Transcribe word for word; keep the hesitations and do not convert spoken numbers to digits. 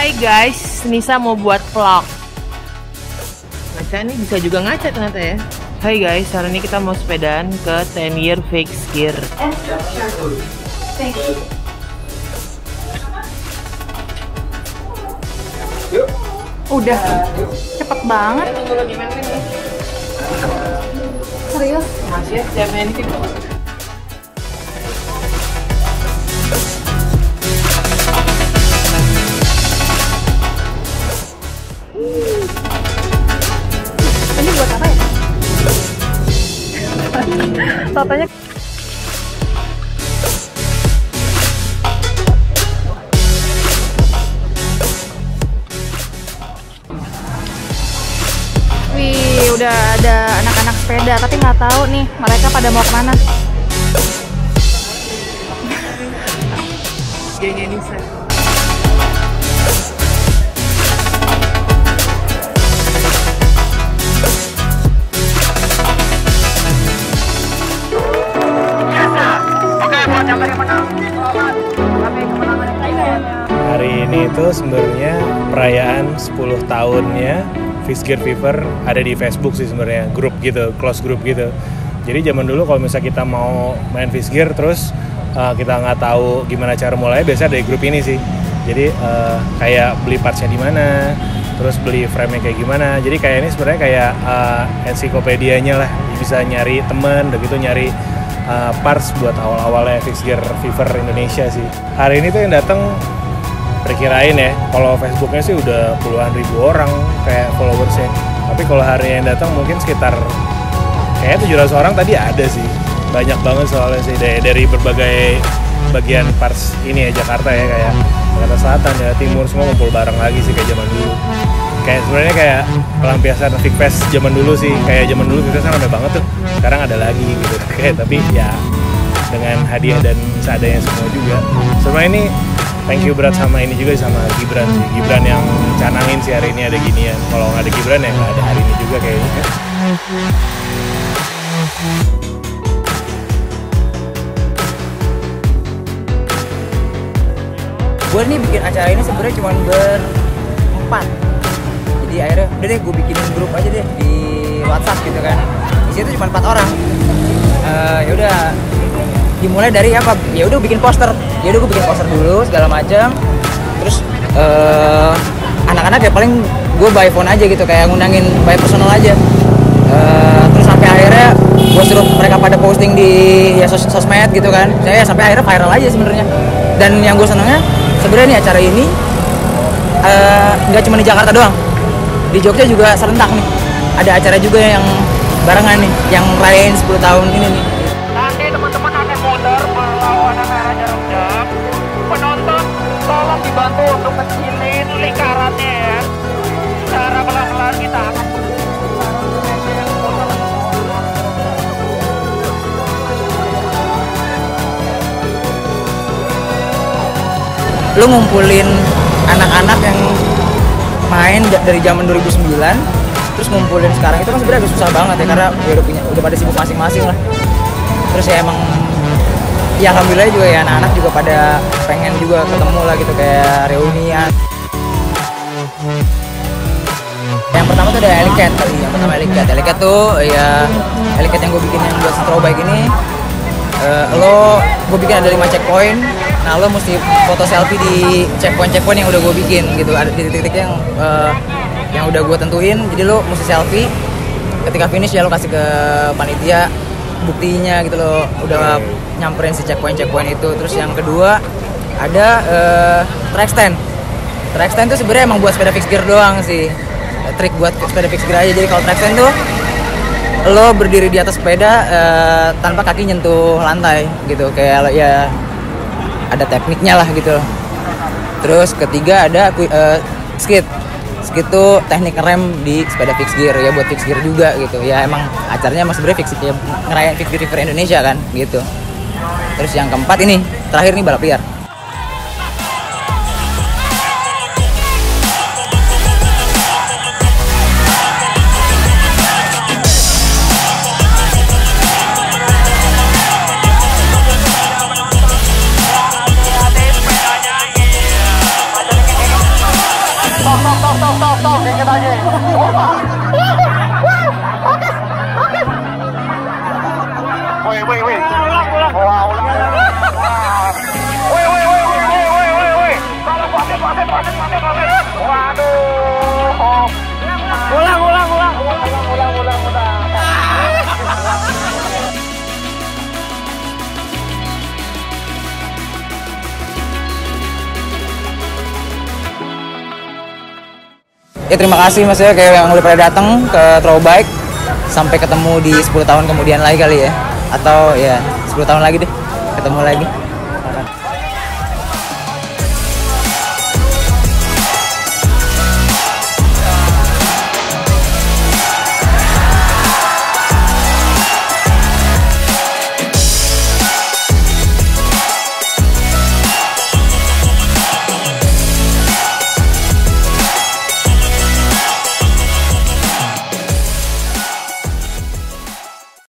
Hai guys, Nisa mau buat vlog. Ngaca nih bisa juga ngaca ternyata ya. Hai guys, hari ini kita mau sepedaan ke ten year fixed gear. Udah cepet banget. Serius? Masih ya, siap main ini. Ini buat apa ya? Fotonya wih, udah ada anak-anak sepeda, tapi nggak tahu nih mereka pada mau kemana. Gengnya Nisa. Hari ini itu sebenarnya perayaan sepuluh tahunnya Fixed Gear Fever ada di Facebook sih sebenarnya, grup gitu, close group gitu. Jadi zaman dulu kalau misalnya kita mau main Fixed Gear terus uh, kita nggak tahu gimana cara mulai, biasanya dari grup ini sih. Jadi uh, kayak beli partsnya di mana, terus beli frame-nya kayak gimana. Jadi kayak ini sebenarnya kayak uh, ensiklopedianya lah, bisa nyari temen, udah gitu nyari uh, parts buat awal-awalnya Fixed Gear Fever Indonesia sih. Hari ini tuh yang datang perkirain ya, kalau Facebooknya sih udah puluhan ribu orang kayak followersnya. Tapi kalau hari yang datang mungkin sekitar kayak tujuh ratus orang tadi ada sih. Banyak banget soalnya sih dari, dari berbagai bagian parts ini ya Jakarta ya, kayak Jakarta Selatan, Jakarta Timur, semua ngumpul bareng lagi sih kayak zaman dulu. Kayak sebenarnya kayak pelampiasan Fikfest zaman dulu sih, kayak zaman dulu Fikfest kan rame banget tuh. Sekarang ada lagi gitu. Kayak tapi ya dengan hadiah dan seadanya semua juga. Sebenarnya ini thank you berat sama ini juga sama Gibran sih. Gibran yang canangin sih hari ini ada ginian. Kalau nggak ada Gibran ya nggak ada hari ini juga kayaknya. Gue nih bikin acara ini sebenarnya cuma berempat. Jadi akhirnya udah deh gue bikinin grup aja deh di WhatsApp gitu kan. Di situ cuma empat orang. Uh, ya udah dimulai dari apa? Ya udah bikin poster. Ya udah gue bikin poster dulu segala macam. Terus uh, anak-anak ya paling gue by phone aja gitu, kayak ngundangin by personal aja. Uh, terus sampai akhirnya gue suruh mereka pada posting di ya sos sosmed gitu kan. Saya sampai akhirnya viral aja sebenarnya. Dan yang gue senengnya sebenarnya nih acara ini nggak uh, cuma di Jakarta doang, di Jogja juga serentak nih. Ada acara juga yang barengan nih, yang rayain sepuluh tahun ini nih. Nanti teman-teman naik motor berlawanan arah jarak jauh. Penonton tolong dibantu untuk kecilin lingkarannya ya. Secara pelan-pelan kita akan lu ngumpulin anak-anak yang main dari zaman dua ribu sembilan terus ngumpulin sekarang itu kan sebenarnya agak susah banget ya, karena ya udah punya udah pada sibuk masing-masing lah. Terus ya emang ya alhamdulillah juga ya anak-anak juga pada pengen juga ketemu lah gitu, kayak reunian. Yang pertama tuh ada Elicat tadi, yang pertama Elicat. Elicat tuh ya Elicat yang gue bikin yang buat Stroll Bike ini. Uh, lo gue bikin ada lima checkpoint. Nah lo mesti foto selfie di checkpoint-checkpoint yang udah gue bikin gitu, ada di titik-titik yang uh, yang udah gue tentuin. Jadi lo mesti selfie, ketika finish ya lo kasih ke panitia buktinya gitu, lo udah nyamperin si checkpoint-checkpoint itu. Terus yang kedua ada uh, track stand. Track stand tuh sebenarnya emang buat sepeda fixed gear doang sih, trik buat sepeda fixed gear aja. Jadi kalau track stand tuh lo berdiri di atas sepeda uh, tanpa kaki nyentuh lantai gitu, kayak ya ada tekniknya lah gitu. Terus ketiga ada uh, skid. Skid tuh teknik rem di sepeda fixed gear ya, buat fixed gear juga gitu. Ya emang acaranya mas sebenarnya fixed ya, ngerayain Fixed Gear Fever Indonesia kan gitu. Terus yang keempat ini terakhir nih balap liar. Woi, woi, woi. Ulang, ulang. Wah, ulang. Woi, woi, woi, woi, woi, woi, woi, woi. Tolong wasit, wasit, wasit, wasit, wasit. Waduh. Ulang, ulang, ulang. Ulang, ulang, ulang, ulang. Ya terima kasih Mas ya kayak yang udah pada datang ke Throwbike. Sampai ketemu di sepuluh tahun kemudian lagi kali ya. Atau ya sepuluh tahun lagi deh ketemu lagi.